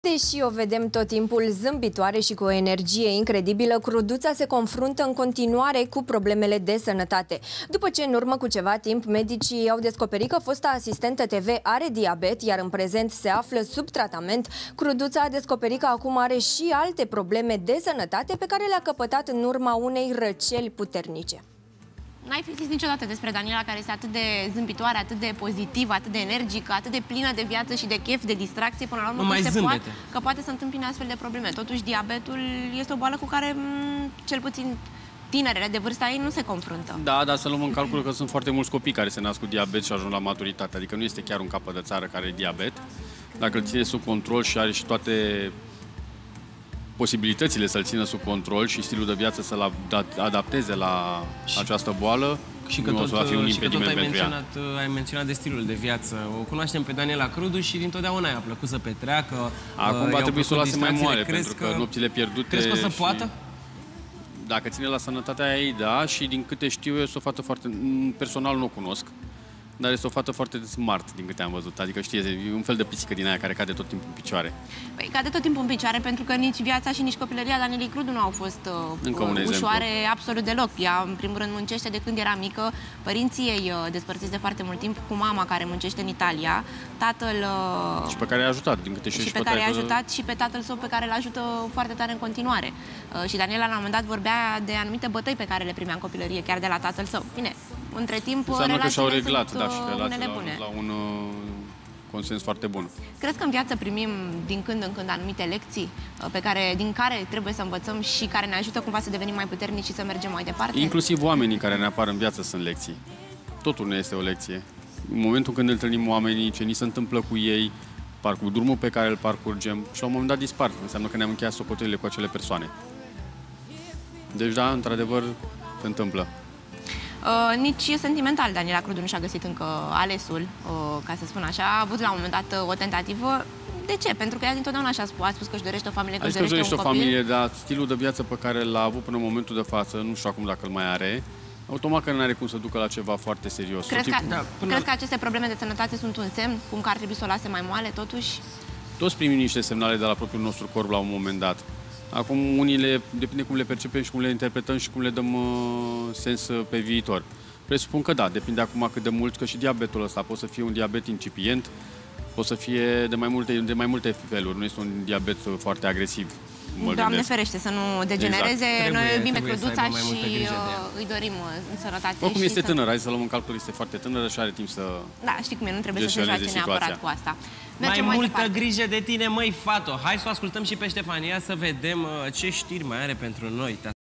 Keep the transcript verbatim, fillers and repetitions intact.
Deși o vedem tot timpul zâmbitoare și cu o energie incredibilă, Cruduța se confruntă în continuare cu problemele de sănătate. După ce în urmă cu ceva timp medicii au descoperit că fosta asistentă T V are diabet, iar în prezent se află sub tratament, Cruduța a descoperit că acum are și alte probleme de sănătate pe care le-a căpătat în urma unei răceli puternice. N-ai fi zis niciodată despre Daniela, care este atât de zâmbitoare, atât de pozitivă, atât de energică, atât de plină de viață și de chef, de distracție, până la urmă că, se poate, că poate să întâmpine astfel de probleme. Totuși, diabetul este o boală cu care, cel puțin, tinerele de vârsta ei nu se confruntă. Da, dar să luăm în calcul că sunt foarte mulți copii care se nasc cu diabet și ajung la maturitate. Adică nu este chiar un capăt de țară care are diabet. Dacă îl ține sub control și are și toate posibilitățile să-l țină sub control și stilul de viață să-l adapteze la această boală, și că nu tot, o să va fi un și că tot ai, menționat, ea. ai menționat de stilul de viață. O cunoaștem pe Daniela Crudu și dintotdeauna i-a plăcut să petreacă. Acum va trebui să o lase mai moale, pentru că că nopțile pierdute... Crezi că o să și... poată? Dacă ține la sănătatea ei, da, și din câte știu eu, este o fată foarte... Personal nu o cunosc, dar este o fată foarte smart, din câte am văzut. Adică știi, e un fel de pisică din aia care cade tot timpul în picioare. Păi cade tot timpul în picioare, pentru că nici viața și nici copilăria Danielei Crudu nu au fost uh, ușoare absolut deloc. Ea, în primul rând, muncește de când era mică. Părinții ei uh, despărțiți de foarte mult timp, cu mama care muncește în Italia, tatăl... Uh, și pe care i-a ajutat, din câte știu. Și, și pe care i-a ajutat și pe tatăl său, pe care îl ajută foarte tare în continuare. Uh, și Daniela, la un moment dat, vorbea de anumite bătăi pe care le primea în copilărie, chiar de la tatăl său. Bine, între timp, înseamnă că și-au reglat, sunt, da, și relațiile la, la un uh, consens foarte bun. Crezi că în viață primim din când în când anumite lecții uh, pe care, din care trebuie să învățăm și care ne ajută cumva să devenim mai puternici și să mergem mai departe? Inclusiv oamenii care ne apar în viață sunt lecții. Totul nu este o lecție. În momentul când întâlnim oamenii, ce ni se întâmplă cu ei, parcur, drumul pe care îl parcurgem și la un moment dat dispar. Înseamnă că ne-am încheiat socotelile cu acele persoane. Deci da, într-adevăr, se întâmplă. Uh, nici sentimental Daniela Crudu nu și-a găsit încă alesul, uh, ca să spun așa. A avut la un moment dat o tentativă. De ce? Pentru că ea dintotdeauna a spus, a spus că își dorește o familie, că își dorește, dorește un copil. o familie, dar stilul de viață pe care l-a avut până în momentul de față, nu știu acum dacă îl mai are, automat că nu are cum să ducă la ceva foarte serios. Crezi, că, da, crezi la... că aceste probleme de sănătate sunt un semn? Cum că ar trebui să o lase mai moale, totuși? Toți primim niște semnale de la propriul nostru corp la un moment dat. Acum, unile, depinde cum le percepem și cum le interpretăm și cum le dăm uh, sens uh, pe viitor. Presupun că da, depinde acum cât de mult, că și diabetul ăsta poate să fie un diabet incipient, poate să fie de mai multe, de mai multe feluri, nu este un diabet uh, foarte agresiv. Doamne ferește să nu degenereze. Exact. Noi iubim pe Cruduța și uh, îi dorim în sănătate. Oricum este să... tânără, hai să luăm în calcul, este foarte tânără și are timp să... Da, știi cum e, nu trebuie să se joace neapărat cu asta. Mergem mai, mai multă departe. Grijă de tine, măi, fato! Hai să o ascultăm și pe Ștefania să vedem uh, ce știri mai are pentru noi.